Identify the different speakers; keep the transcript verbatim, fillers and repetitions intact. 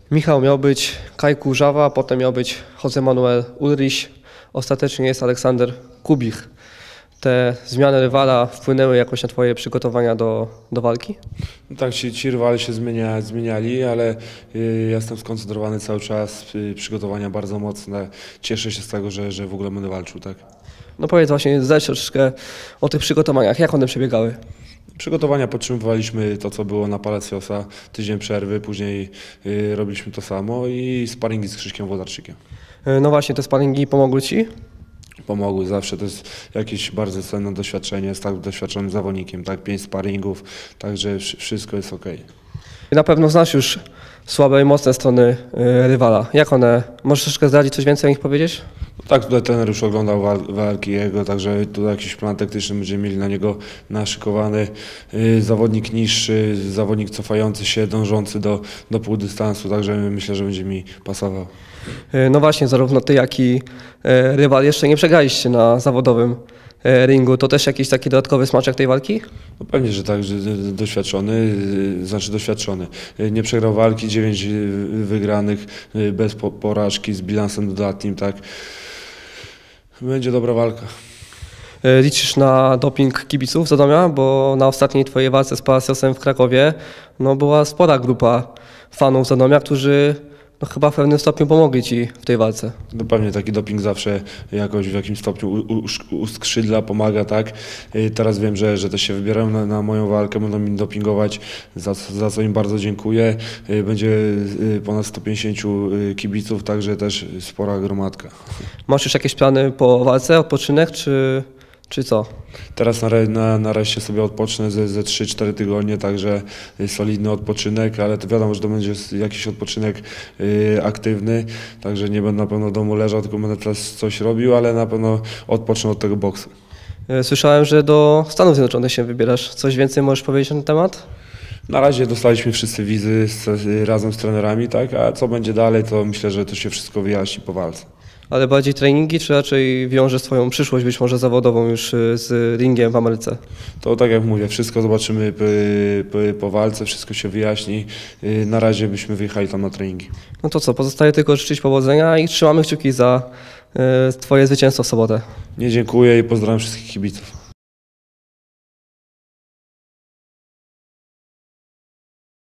Speaker 1: Michał, miał być Kaj Kurzawa, potem miał być Jose Manuel Ulrich, ostatecznie jest Aleksander Kubich. Te zmiany rywala wpłynęły jakoś na twoje przygotowania do, do walki?
Speaker 2: No tak, ci, ci rywale się zmienia, zmieniali, ale y, ja jestem skoncentrowany cały czas, y, przygotowania bardzo mocne. Cieszę się z tego, że, że w ogóle będę walczył, tak.
Speaker 1: No powiedz właśnie, zdać troszeczkę o tych przygotowaniach, jak one przebiegały?
Speaker 2: Przygotowania podtrzymywaliśmy to, co było na Palaciosa, tydzień przerwy, później y, robiliśmy to samo i sparingi z Krzyśkiem Włodarczykiem.
Speaker 1: No właśnie, te sparingi pomogły ci?
Speaker 2: Pomogły zawsze, to jest jakieś bardzo cenne doświadczenie z tak doświadczonym zawodnikiem, tak, pięć sparingów, także wsz- wszystko jest ok.
Speaker 1: Na pewno znasz już słabe i mocne strony y, rywala. Jak one? Możesz troszeczkę zdradzić, coś więcej o nich powiedzieć?
Speaker 2: Tak, tutaj trener już oglądał wal- walki jego, także tutaj jakiś plan taktyczny będziemy mieli na niego naszykowany. Yy, zawodnik niższy, zawodnik cofający się, dążący do, do półdystansu, także myślę, że będzie mi pasował.
Speaker 1: Y, No właśnie, zarówno ty, jak i y, rywal jeszcze nie przegraliście na zawodowym y, ringu. To też jakiś taki dodatkowy smaczek tej walki?
Speaker 2: No pewnie, że tak, że doświadczony, yy, znaczy doświadczony. Yy, Nie przegrał walki, dziewięć yy, wygranych, yy, bez po- porażki, z bilansem dodatnim, tak. Będzie dobra walka.
Speaker 1: Y, Liczysz na doping kibiców Zadomia, bo na ostatniej twojej walce z Palaciosem w Krakowie no, była spora grupa fanów Zadomia, którzy no, chyba w pewnym stopniu pomogli ci w tej walce.
Speaker 2: No pewnie taki doping zawsze jakoś w jakimś stopniu u- u- uskrzydla, pomaga, tak. Y, Teraz wiem, że, że też się wybierają na, na moją walkę, będą mi dopingować, za, za co im bardzo dziękuję. Y, Będzie y, ponad sto pięćdziesięciu y, kibiców, także też spora gromadka.
Speaker 1: Masz już jakieś plany po walce, odpoczynek, czy, czy co?
Speaker 2: Teraz na, re- na, nareszcie sobie odpocznę ze, ze trzy cztery tygodnie, także y, solidny odpoczynek, ale to wiadomo, że to będzie s- jakiś odpoczynek y, aktywny, także nie będę na pewno w domu leżał, tylko będę teraz coś robił, ale na pewno odpocznę od tego boksu.
Speaker 1: Y, Słyszałem, że do Stanów Zjednoczonych się wybierasz. Coś więcej możesz powiedzieć na ten temat?
Speaker 2: Na razie dostaliśmy wszyscy wizy z, razem z trenerami, tak, a co będzie dalej, to myślę, że to się wszystko wyjaśni po walce.
Speaker 1: Ale bardziej treningi, czy raczej wiąże swoją przyszłość być może zawodową już y, z ringiem w Ameryce?
Speaker 2: To tak jak mówię, wszystko zobaczymy po, po, po walce, wszystko się wyjaśni. Yy, Na razie byśmy wyjechali tam na treningi.
Speaker 1: No to co, pozostaje tylko życzyć powodzenia i trzymamy kciuki za y, twoje zwycięstwo w sobotę.
Speaker 2: Nie dziękuję i pozdrawiam wszystkich kibiców.